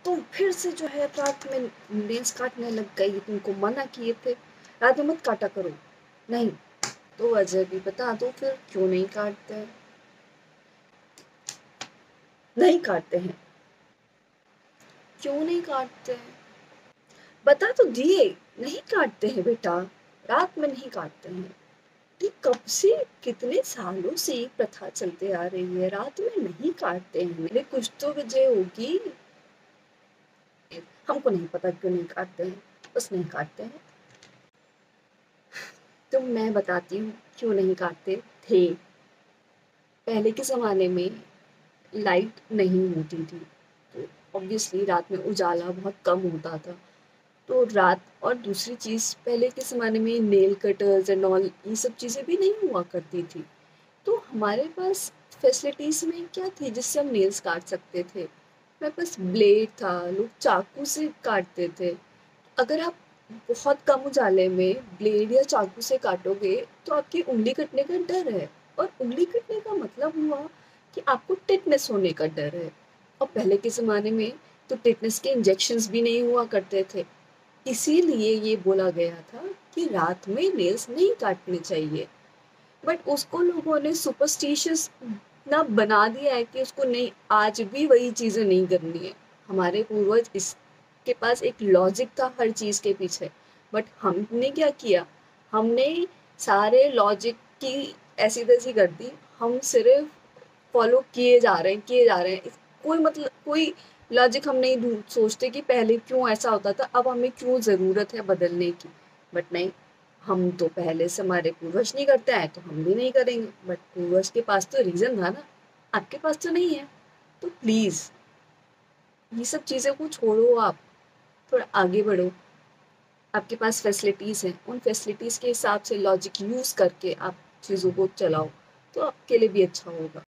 तुम फिर से जो है रात में नेल्स काटने लग गई, तुमको मना किए थे रात में मत काटा करो। नहीं तो वजह भी बता दो फिर, क्यों नहीं काटते हैं? नहीं काटते हैं, क्यों नहीं काटते हैं? बता तो दिए, नहीं काटते हैं बेटा, रात में नहीं काटते हैं। ये कब से, कितने सालों से ये प्रथा चलते आ रही है, रात में नहीं काटते हैं। मेरे कुछ तो वजह होगी, हमको नहीं पता क्यों नहीं काटते हैं, बस नहीं काटते हैं। तो मैं बताती हूँ क्यों नहीं काटते थे। पहले के ज़माने में लाइट नहीं होती थी, तो ऑब्वियसली रात में उजाला बहुत कम होता था। तो रात, और दूसरी चीज़, पहले के ज़माने में नेल कटर्स एंड ऑल ये सब चीज़ें भी नहीं हुआ करती थी। तो हमारे पास फैसिलिटीज़ में क्या थी जिससे हम नेल्स काट सकते थे? हमारे पास ब्लेड था, लोग चाकू से काटते थे। अगर आप बहुत कम उजाले में ब्लेड या चाकू से काटोगे तो आपकी उंगली कटने का डर है, और उंगली कटने का मतलब हुआ कि आपको टिटनेस होने का डर है। और पहले के ज़माने में तो टिटनेस के इंजेक्शंस भी नहीं हुआ करते थे, इसीलिए ये बोला गया था कि रात में नेल्स नहीं काटने चाहिए। बट उसको लोगों ने सुपरस्टिशियस ना बना दिया है कि उसको नहीं, आज भी वही चीज़ें नहीं करनी है। हमारे पूर्वज, इसके पास एक लॉजिक था हर चीज़ के पीछे, बट हमने क्या किया, हमने सारे लॉजिक की ऐसी तैसी कर दी। हम सिर्फ फॉलो किए जा रहे हैं। कोई मतलब कोई लॉजिक हम नहीं सोचते कि पहले क्यों ऐसा होता था, अब हमें क्यों ज़रूरत है बदलने की। बट नहीं, हम तो पहले से, हमारे पूर्वज नहीं करते हैं तो हम भी नहीं करेंगे। बट पूर्वज के पास तो रीज़न था ना, आपके पास तो नहीं है। तो प्लीज़ ये सब चीज़ें को छोड़ो, आप थोड़ा आगे बढ़ो। आपके पास फैसिलिटीज़ हैं, उन फैसिलिटीज़ के हिसाब से लॉजिक यूज़ करके आप चीज़ों को चलाओ, तो आपके लिए भी अच्छा होगा।